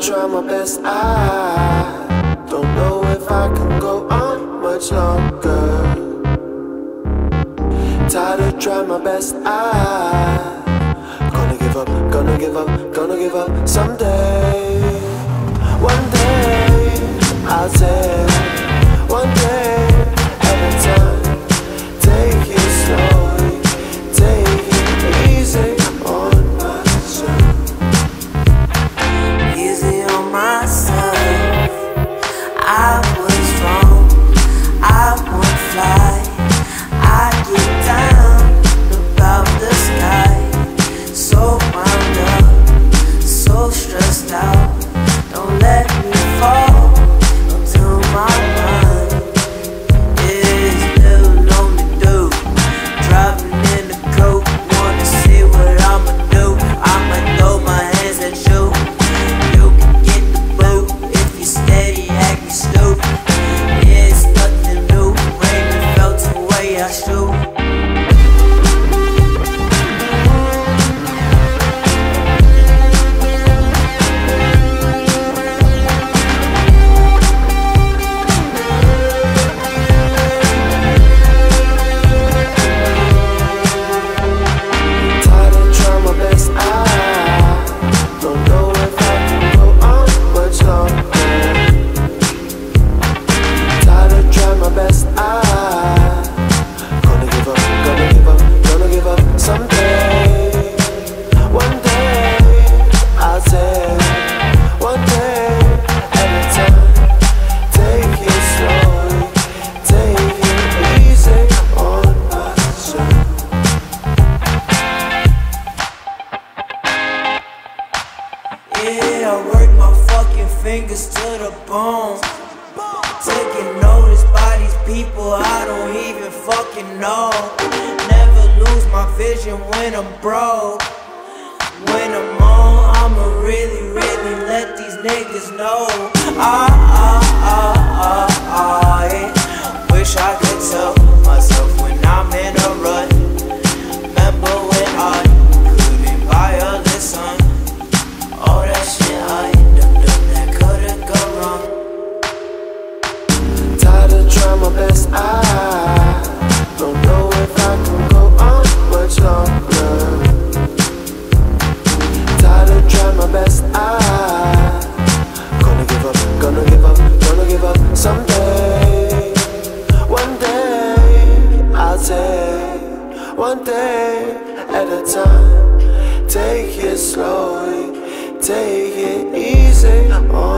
try my best. I don't know if I can go on much longer. Tired of trying my best. I gonna give up, gonna give up, gonna give up someday. One day I'll take one day at a time. Take it slowly, take it easy on myself. Easy on myself. I was wrong, I won't fly. I get down about the sky. So wound up, so stressed out. Don't let me fall until my mind is little lonely dude. Driving in the coupe, wanna see what I'ma do. I'ma throw my hands at you. You can get the boot if you steady acting stupid. It's nothing new, rain felt the way I shoot. Yeah, I work my fucking fingers to the bone. Taking notice by these people I don't even fucking know. Never lose my vision when I'm broke. When I'm on, I'ma really, really let these niggas know. Yeah. Wish I could tell myself when I'm in a rut. Remember when I couldn't buy a listen. All that shit I done that couldn't go wrong. Tired of trying my best. I don't know if I can go on much longer. Tired of trying my best. I gonna give up, gonna give up, gonna give up someday. One day I'll take one day at a time. Take it slowly, take it easy on